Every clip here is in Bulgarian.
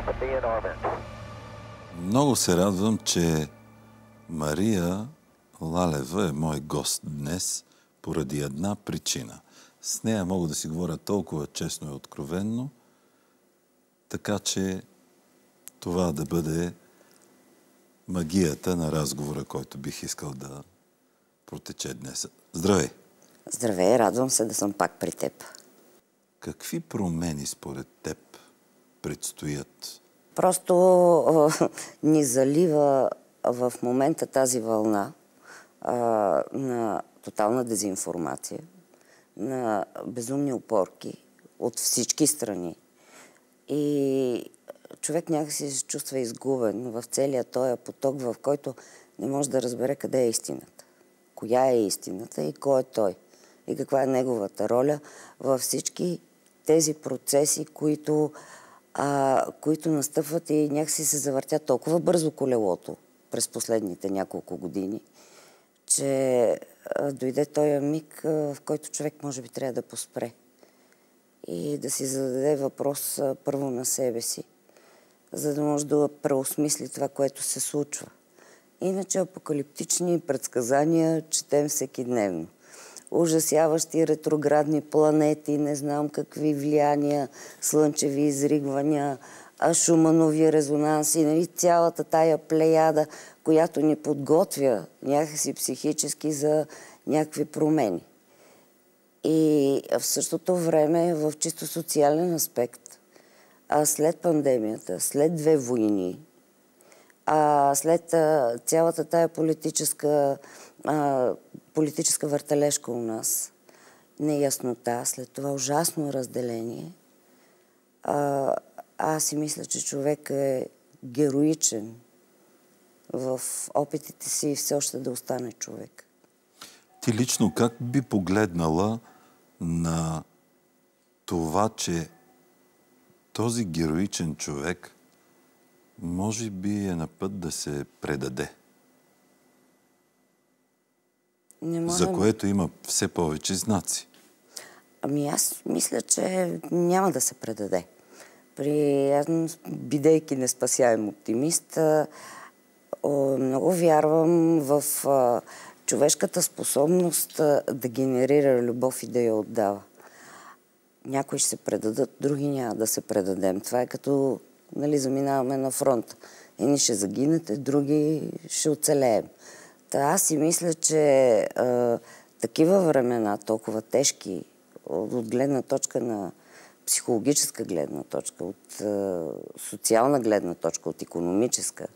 Много се радвам, че Мария Лалева е мой гост днес поради една причина. С нея мога да си говоря толкова честно и откровенно, така че това да бъде магията на разговора, който бих искал да протече днес. Здравей! Здравей, радвам се да съм пак при теб. Какви промени според теб предстоят? Просто ни залива в момента тази вълна на тотална дезинформация, на безумни опорки от всички страни. И човек някакси се чувства изгубен в целия този поток, в който не може да разбере къде е истината. Коя е истината и кой е той. И каква е неговата роля във всички тези процеси, които настъпват и някакси се завъртят толкова бързо колелото през последните няколко години, че дойде този миг, в който човек може би трябва да поспре и да си зададе въпрос първо на себе си, за да може да преосмисли това, което се случва. Иначе апокалиптични предсказания четем всекидневно. Ужасяващи ретроградни планети, не знам какви влияния, слънчеви изригвания, шуманови резонанси, нали, цялата тая плеяда, която ни подготвя някакси психически за някакви промени. И в същото време, в чисто социален аспект, след пандемията, след 2 войни, след цялата тая политическа въртележка у нас, неяснота, след това ужасно разделение, аз си мисля, че човек е героичен в опитите си все още да остане човек. Ти лично как би погледнала на това, че този героичен човек може би е на път да се предаде? За което има все повече знаци. Аз мисля, че няма да се предаде. Аз, бидейки неспасяем оптимист, много вярвам в човешката способност да генерира любов и да я отдава. Някои ще се предадат, други няма да се предадем. Това е като, нали, заминаваме на фронт. Едни ще загинете, други ще оцелеем. Аз си мисля, че такива времена, толкова тежки, от гледна точка на психологическа гледна точка, от социална гледна точка, от икономическа,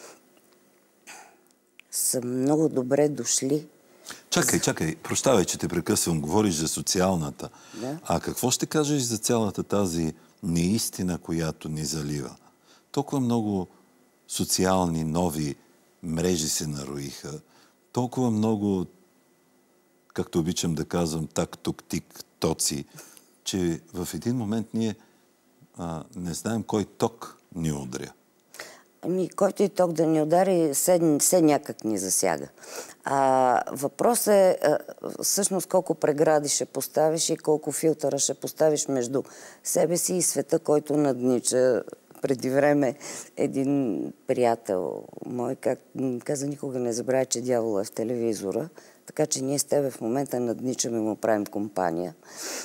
са много добре дошли. Чакай, прощавай, че те прекъсвам. Говориш за социалната. Да? А какво ще кажеш за цялата тази неистина, която ни залива? Толкова много социални, нови мрежи се нароиха. Толкова много, както обичам да казвам, так-тук-тик, тоци, че в един момент ние не знаем кой ток ни удря. Който и ток да ни удари, все някак ни засяга. Въпрос е всъщност колко прегради ще поставиш и колко филтъра ще поставиш между себе си и света, който наднича. Преди време един приятел мой каза: никога не забравя, че дявола е в телевизора, така че ние с тебе в момента надничаме и му правим компания.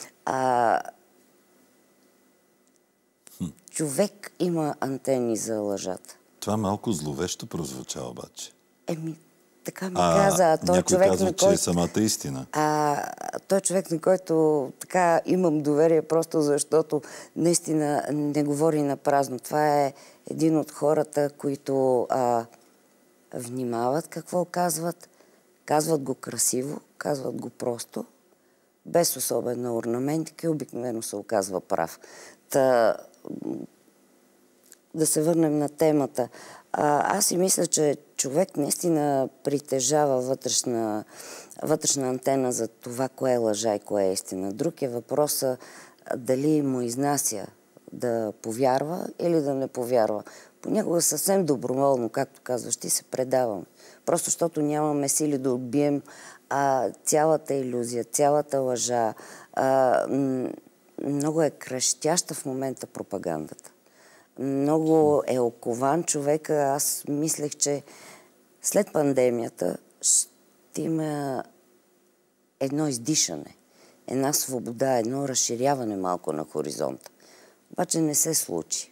Човек има антени за лъжата. Това малко зловещо прозвуча обаче. Така ми каза. Някой казва, че е самата истина. Той е човек, на който така имам доверие, просто защото наистина не говори на празно. Това е един от хората, които внимават какво казват. Казват го красиво, казват го просто, без особена орнаментика и обикновено се оказва прав. Да се върнем на темата. Аз си мисля, че човек наистина притежава вътрешна антена за това, кое е лъжа и кое е истина. Друг е въпросът дали му изнася да повярва или да не повярва. Понякога съвсем доброволно, както казваш, ти се предавам. Просто защото нямаме сили да отбием цялата илюзия, цялата лъжа. Много е крещяща в момента пропагандата. Много е окован човека. Аз мислех, че след пандемията ще има едно издишане, една свобода, едно разширяване малко на хоризонта. Обаче не се случи.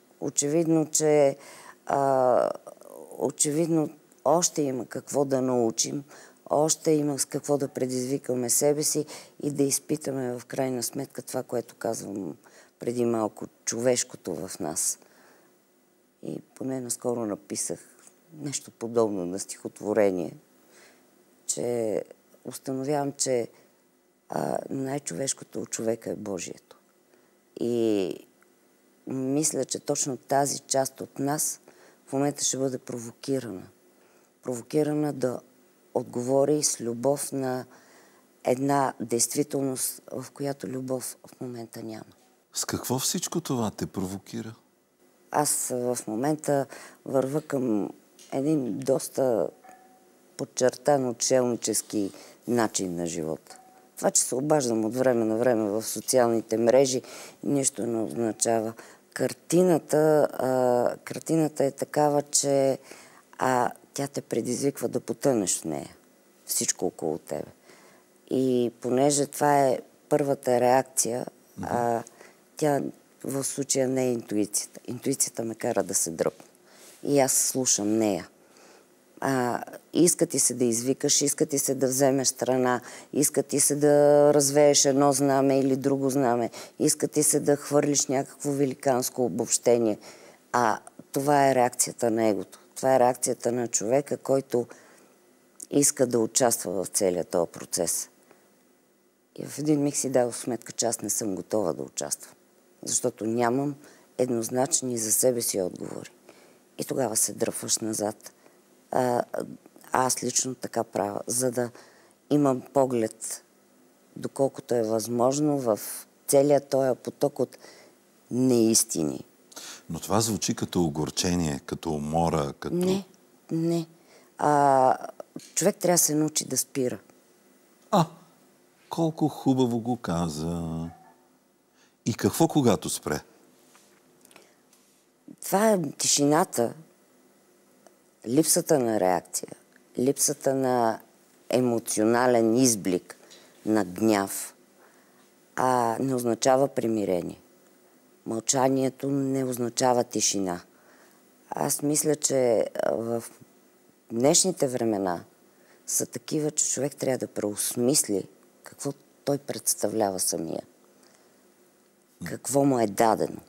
Очевидно още има какво да научим, още има с какво да предизвикаме себе си и да изпитаме в крайна сметка това, което казвам преди малко, човешкото в нас. И поне наскоро написах нещо подобно на стихотворение, че установявам, че най-човешкото от човека е Божието. И мисля, че точно тази част от нас в момента ще бъде провокирана. Провокирана да отговори с любов на една действителност, в която любов в момента няма. С какво всичко това те провокира? Аз в момента вървя към един доста подчертан отшелнически начин на живота. Това, че се обаждам от време на време в социалните мрежи, нищо не означава. Картината е такава, че тя те предизвиква да потънеш в нея. Всичко около тебе. И понеже това е първата реакция, тя в случая не е интуицията. Интуицията ме кара да се дръпна. И аз слушам нея. Иска ти се да извикаш, иска ти се да вземеш страна, иска ти се да развееш едно знаме или друго знаме, иска ти се да хвърлиш някакво великанско обобщение. Това е реакцията на егото. Това е реакцията на човека, който иска да участва в целия този процес. И в един миг си дадох сметка, че аз не съм готова да участвам. Защото нямам еднозначни за себе си отговори. И тогава се дръпваш назад. Аз лично така правя, за да имам поглед, доколкото е възможно, в целия този поток от неистини. Но това звучи като огорчение, като умора, като... Не. Човек трябва да се научи да спира. Колко хубаво го каза. И какво когато спре? Това е тишината, липсата на реакция, липсата на емоционален изблик, на гняв, не означава примирение. Мълчанието не означава тишина. Аз мисля, че в днешните времена са такива, че човек трябва да преосмисли какво той представлява самия. Какво му е дадено.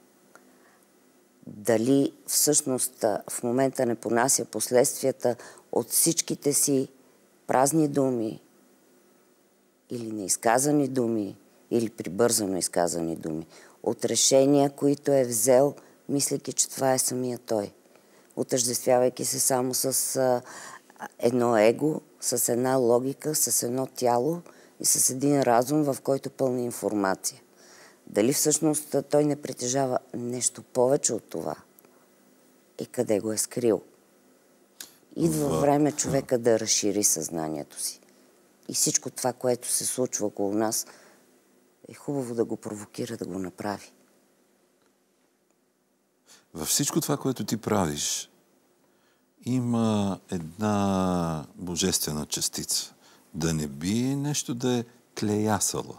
Дали всъщност в момента не понася последствията от всичките си празни думи или неизказани думи, или прибързано изказани думи. От решения, които е взел, мислейки, че това е самия той. Отъждествявайки се само с едно его, с една логика, с едно тяло и с един разум, в който пълна информация. Дали всъщност той не притежава нещо повече от това? И къде го е скрил? Идва време човека да разшири съзнанието си. И всичко това, което се случва около нас, е хубаво да го провокира да го направи. Във всичко това, което ти правиш, има една божествена частица. Да не би нещо да е клеясало.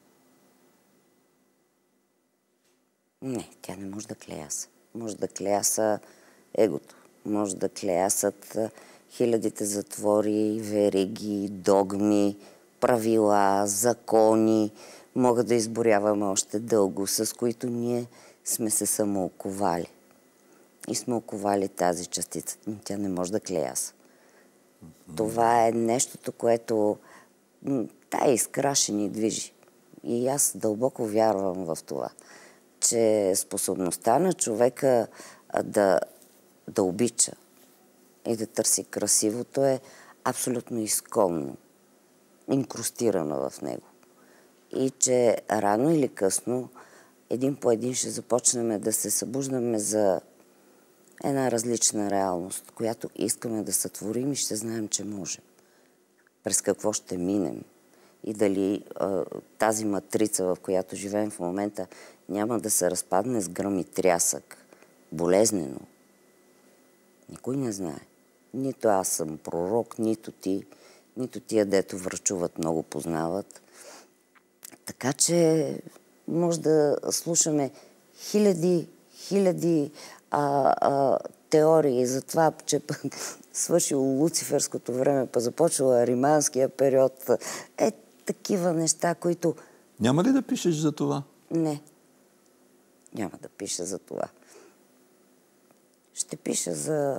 Не, тя не може да клеяса. Може да клеяса егото. Може да клеясат хилядите затвори, вериги, догми, правила, закони. Могат да изборяваме още дълго, с които ние сме се самооковали. И сме оковали тази частица. Но тя не може да клеяса. Това е нещото, което тая искра ще ни движи. И аз дълбоко вярвам в това, че способността на човека да обича и да търси красивото е абсолютно изконно, инкрустирано в него. И че рано или късно, един по един ще започнем да се събуждаме за една различна реалност, която искаме да сътворим и ще знаем, че можем. През какво ще минем и дали тази матрица, в която живеем в момента, няма да се разпадне с гръм и трясък болезнено. Никой не знае. Нито аз съм пророк, нито ти, нито тия, дето врачуват, много познават. Така че може да слушаме хиляди теории за това, че пък свършило луциферското време, па започва риманския период. Такива неща, които... Няма ли да пишеш за това? Не. Няма да пиша за това. Ще пиша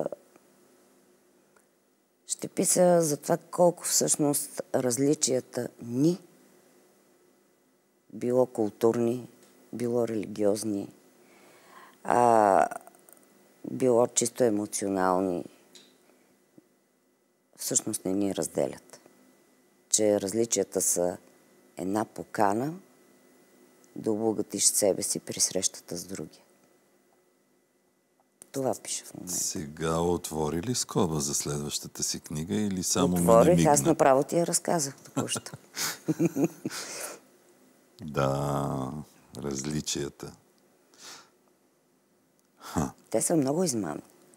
за това колко всъщност различията ни, било културни, било религиозни, било чисто емоционални, всъщност не ни разделят. Че различията са една покана да обогатиш себе си при срещата с другия. Това пише в момента. Сега отвори ли скоба за следващата си книга или само отворих, аз направо ти я разказах току-що. Да, различията. Те са много измамни.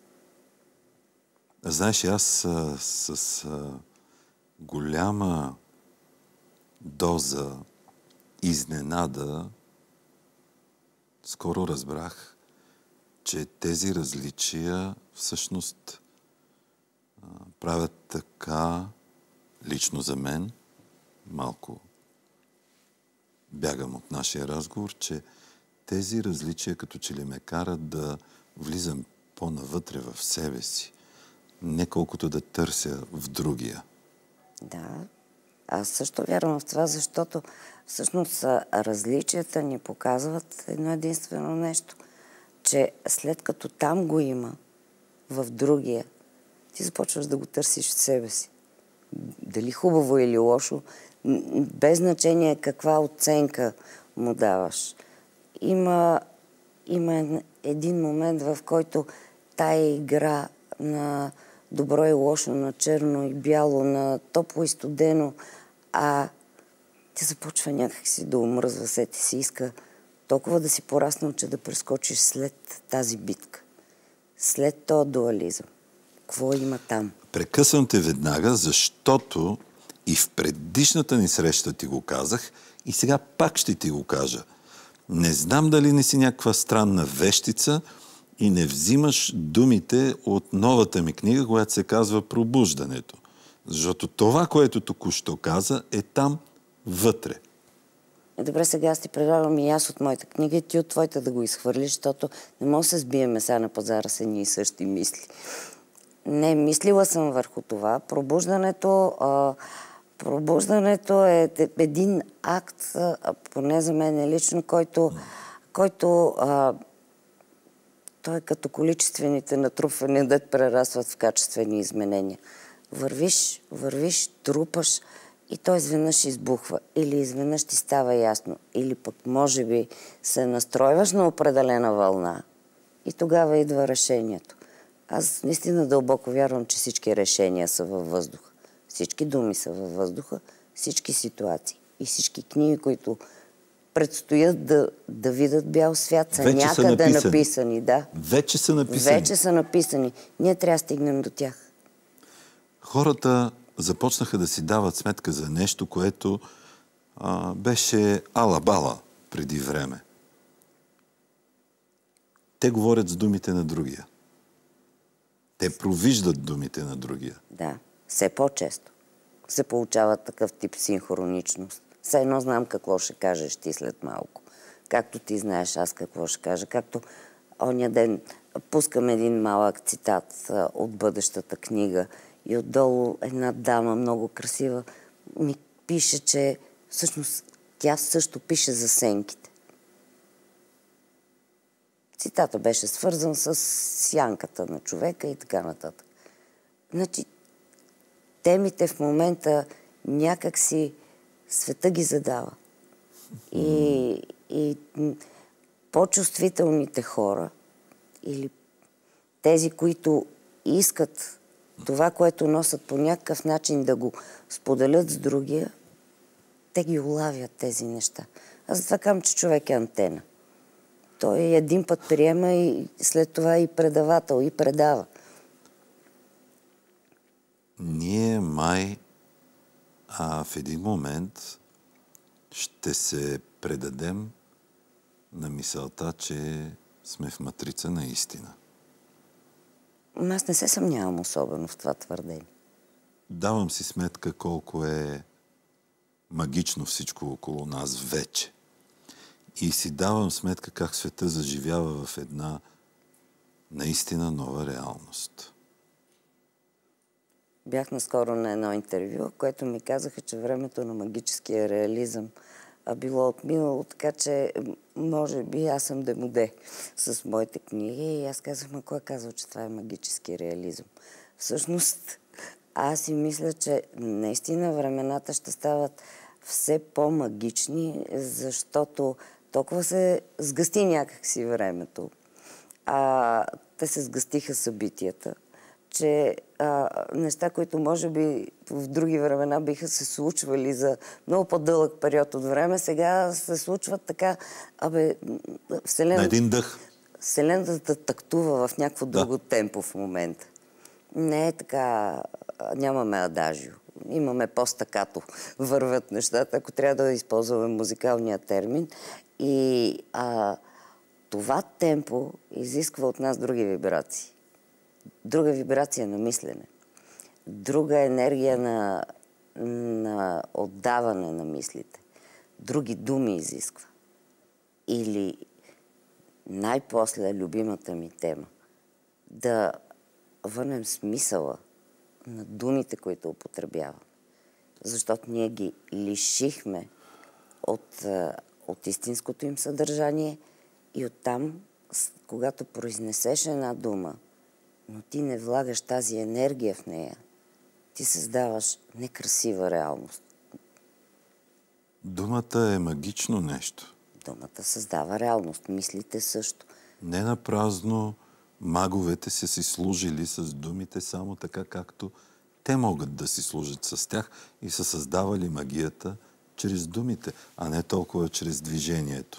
Знаеш, аз с голяма доза изненада скоро разбрах, че тези различия всъщност правят така, лично за мен, малко бягам от нашия разговор, че тези различия като че ли ме карат да влизам по-навътре в себе си, не колкото да търся в другия. Да, аз също вярвам в това, защото всъщност различията ни показват едно единствено нещо, че след като там го има, в другия, ти започваш да го търсиш в себе си. Дали хубаво или лошо, без значение каква оценка му даваш. Има един момент, в който тая игра на добро и лошо, на черно и бяло, на топло и студено, ти започва някакси да омръзва, се ти си иска толкова да си пораснал, че да прескочиш след тази битка, след този дуализъм. Какво има там? Прекъсвам те веднага, защото и в предишната ни среща ти го казах и сега пак ще ти го кажа. Не знам дали не си някаква странна вещица и не взимаш думите от новата ми книга, която се казва "Пробуждането". Защото това, което току-що каза, е там вътре. Добре, сега аз ти предлагам и аз от моята книга и ти от твоята да го изхвърлиш, защото не може да се сбиеме сега на пазара с едни и същи мисли. Не, мислила съм върху това. Пробуждането е един акт, поне за мен лично, който той е като количествените натрупвания, дет прерастват в качествени изменения. Вървиш, трупаш и той изведнъж избухва. Или изведнъж ти става ясно. Или пък може би се настройваш на определена вълна и тогава идва решението. Аз наистина дълбоко вярвам, че всички решения са във въздуха. Всички думи са във въздуха, всички ситуации и всички книги, които предстоят да видят бял свят, са някъде написани. Да. Вече са написани. Вече са написани. Ние трябва да стигнем до тях. Хората започнаха да си дават сметка за нещо, което беше ала-бала преди време. Те говорят с думите на другия. Те провиждат думите на другия. Да, все по-често се получава такъв тип синхроничност. Все едно знам какво ще кажеш ти след малко. Както ти знаеш аз какво ще кажа. Както оня ден пускам един малък цитат от бъдещата книга и отдолу една дама, много красива, ми пише, че всъщност тя също пише за сенките. Цитата беше свързан с сянката на човека и така нататък. Значи, темите в момента някак си света ги задава. И по-чувствителните хора или тези, които искат това, което носят по някакъв начин да го споделят с другия, те ги улавят тези неща. Аз затова казвам, че човек е антена. той един път приема и след това и предавател, и предава. Ние май в един момент ще се предадем на мисълта, че сме в матрица на истина. Аз не се съмнявам особено в това твърдение. Давам си сметка колко е магично всичко около нас вече. И си давам сметка как света заживява в една наистина нова реалност. Бях наскоро на едно интервю, в което ми казаха, че времето на магическия реализъм било отминало, така че може би аз съм демоде с моите книги. И аз казах, кой е казал, че това е магически реализъм? Всъщност, аз си мисля, че наистина времената ще стават все по-магични, защото толкова се сгъсти някакси времето. Те се сгъстиха събитията, че неща, които може би в други времена биха се случвали за много по-дълъг период от време, сега се случват така, на един дъх. Вселената тактува в някакво друго темпо в момента. Не е така, нямаме адажио. Имаме по-стакато вървят нещата, ако трябва да използваме музикалния термин. И това темпо изисква от нас други вибрации. Друга вибрация на мислене. Друга енергия на отдаване на мислите. Други думи изисква. Или най-после любимата ми тема. Да върнем смисъла на думите, които употребяваме. Защото ние ги лишихме от истинското им съдържание и оттам, когато произнесеш една дума, но ти не влагаш тази енергия в нея, ти създаваш некрасива реалност. Думата е магично нещо. Думата създава реалност, мислите също. Не напразно маговете са си служили с думите само така, както те могат да си служат с тях и са създавали магията чрез думите, а не толкова чрез движението.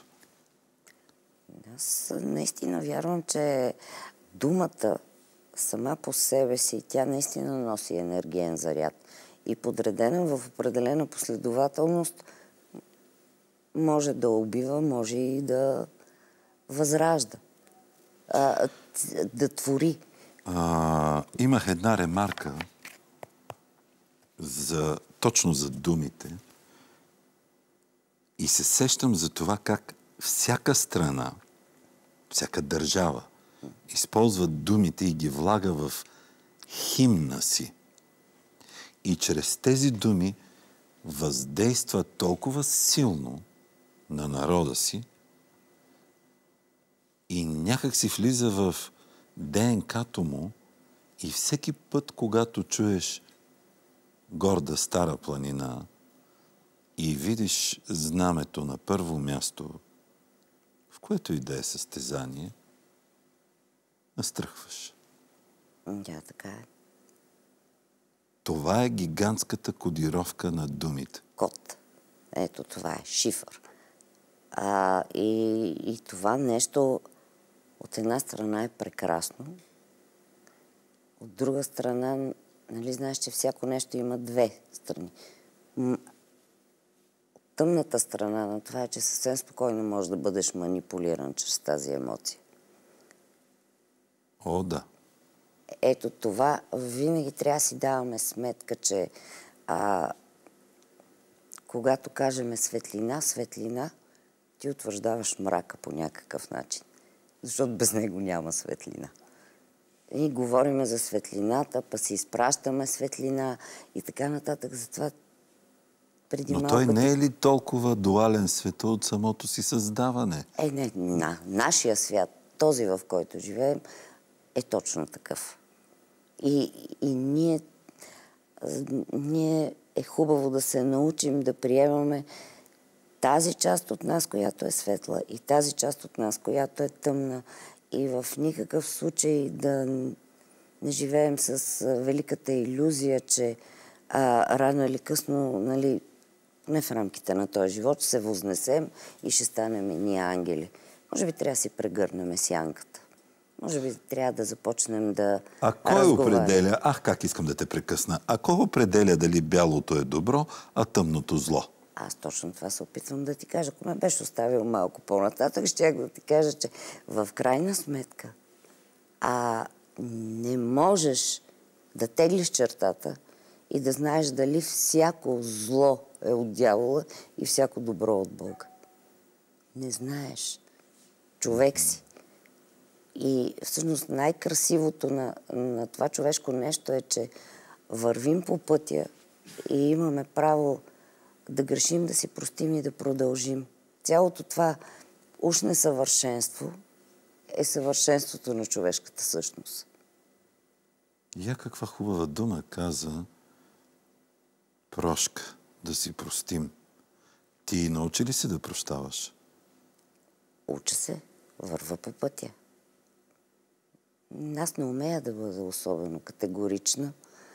Аз наистина вярвам, че думата сама по себе си, тя наистина носи енергиен заряд. И подредена в определена последователност може да убива, може и да възражда. Да твори. Имах една ремарка точно за думите и се сещам за това как всяка страна, всяка държава използва думите и ги влага в химна си. И чрез тези думи въздейства толкова силно на народа си и някак си влиза в ДНК-то му и всеки път, когато чуеш горда стара планина и видиш знамето на първо място, в което и да е състезание, настръхваш. Да, така е. Това е гигантската кодировка на думите. Код. Ето, това е шифър. И това нещо от една страна е прекрасно, от друга страна, нали знаеш, че всяко нещо има две страни. Тъмната страна на това е, че съвсем спокойно можеш да бъдеш манипулиран чрез тази емоция. О, да. Ето това винаги трябва да си даваме сметка, че когато кажем светлина, ти утвърждаваш мрака по някакъв начин. Защото без него няма светлина. И говорим за светлината, па си изпращаме светлина и така нататък. Затова преди Но малко... той не е ли толкова дуален света от самото си създаване? Не, нашия свят, този в който живеем, е точно такъв. И ние е хубаво да се научим да приемаме тази част от нас, която е светла, и тази част от нас, която е тъмна, и в никакъв случай да не живеем с великата илюзия, че рано или късно, нали, не в рамките на този живот, ще се възнесем и ще станем ние ангели. Може би трябва да си прегърнем сянката. Може би трябва да започнем да А кой разговаряме. определя, как искам да те прекъсна, а кой определя дали бялото е добро, а тъмното зло? Аз точно това се опитвам да ти кажа. Ако ме беше оставил малко по-нататък, щях да ти кажа, че в крайна сметка не можеш да теглиш чертата и да знаеш дали всяко зло е от дявола и всяко добро от Бога. Не знаеш. Човек си. И всъщност най-красивото на това човешко нещо е, че вървим по пътя и имаме право да грешим, да си простим и да продължим. Цялото това уж несъвършенство е съвършенството на човешката същност. Я каква хубава дума каза Прошка, да си простим. Ти научи ли се да прощаваш? Уча се, върва по пътя. Аз не умея да бъда особено категорична,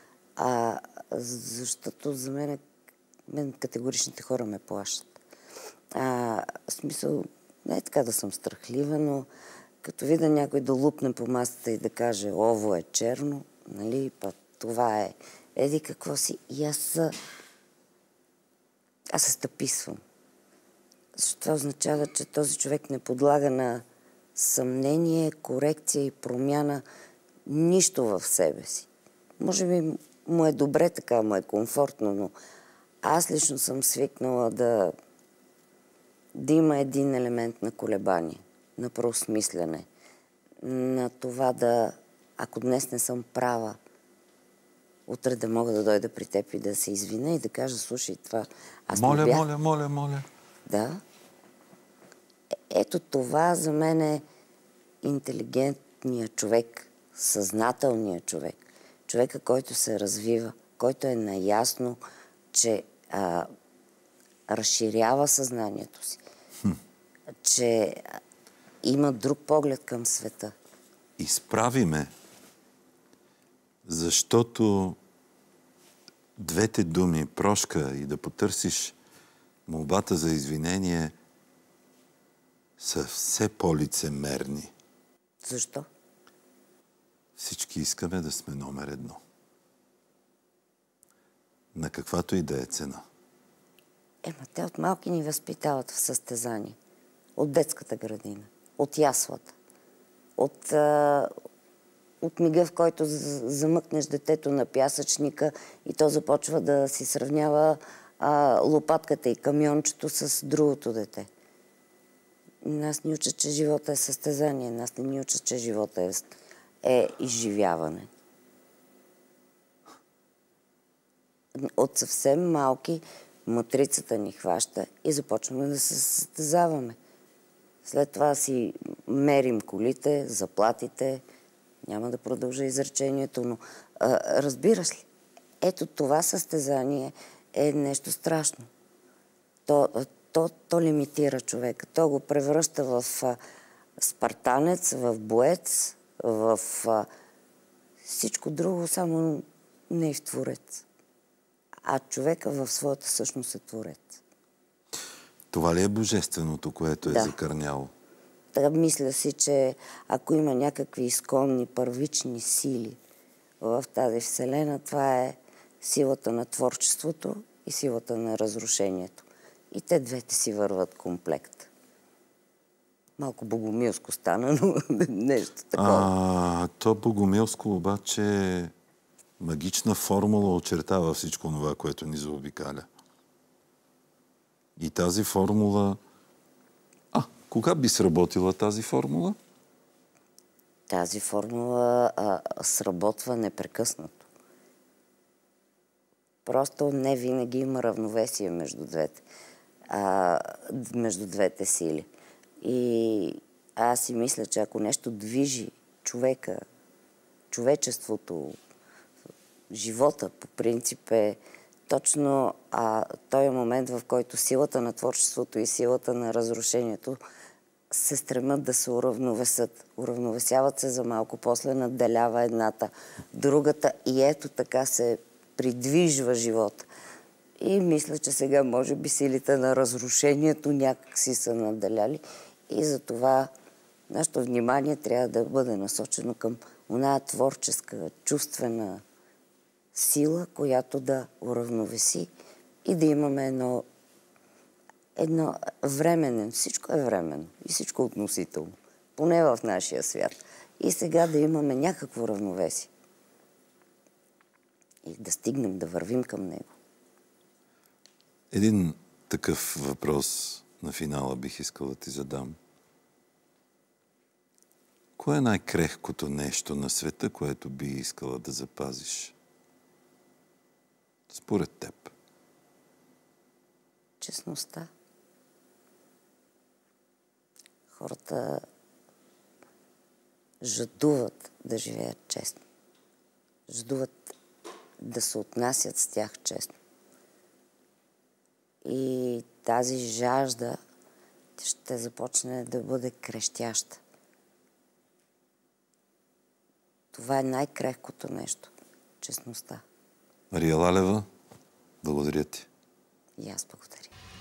защото за мен категоричните хора ме плашат. В смисъл, не е така да съм страхлива, но като видя някой да лупне по масата и да каже ово е черно, нали, па това е еди какво си, и аз се стъписвам. Защото това означава, че този човек не подлага на съмнение, корекция и промяна нищо в себе си. Може би му е добре така, му е комфортно, но аз лично съм свикнала да има един елемент на колебание, на преосмисляне, на това да, ако днес не съм права, утре да мога да дойда при теб и да се извиня и да кажа, слушай, това аз не бях. Моля. Да. Ето това за мен е интелигентният човек, съзнателният човек. Човека, който се развива, който е наясно, че разширява съзнанието си, че има друг поглед към света. Изправи ме, защото двете думи, прошка и да потърсиш молбата за извинение, са все по-лицемерни. Защо? Всички искаме да сме номер едно. На каквато и да е цена. Те от малки ни възпитават в състезание. От детската градина, от яслата, от мига, в който замъкнеш детето на пясъчника и то започва да си сравнява лопатката и камиончето с другото дете. Нас ни учат, че живота е състезание. Нас не ни учат, че живота е изживяване. От съвсем малки матрицата ни хваща и започваме да се състезаваме. След това си мерим колите, заплатите. Няма да продължа изречението, но разбираш ли? Ето това състезание е нещо страшно. То лимитира човека. То го превръща в спартанец, в боец, в всичко друго, само не и в творец. А човека в своята същност е творец. Това ли е божественото, което е закърняло? Така мисля си, че ако има някакви изконни, първични сили в тази вселена, това е силата на творчеството и силата на разрушението. И те двете си върват комплект. Малко богомилско стана, но нещо такова. То богомилско обаче магична формула очертава всичко това, което ни заобикаля. И тази формула... Кога би сработила тази формула? Тази формула сработва непрекъснато. Просто не винаги има равновесие между двете сили. И аз си мисля, че ако нещо движи човека, човечеството, живота по принцип е точно този момент, в който силата на творчеството и силата на разрушението се стремят да се уравновесят. Уравновесяват се за малко, после надделява едната, другата и ето така се придвижва живота. И мисля, че сега може би силите на разрушението някак си са надделяли И затова нашето внимание трябва да бъде насочено към оная творческа, чувствена сила, която да уравновеси и да имаме едно временен. Всичко е временно и всичко относително. Поне в нашия свят. И сега да имаме някакво равновесие. И да стигнем, да вървим към него. Един такъв въпрос на финала бих искал да ти задам. Кое е най-крехкото нещо на света, което би искала да запазиш? Според теб. Честността. Хората жадуват да живеят честно. Жадуват да се отнасят с тях честно. И тази жажда ще започне да бъде крещяща. Това е най-крехкото нещо. Честността. Мария Лалева, благодаря ти. И аз благодаря.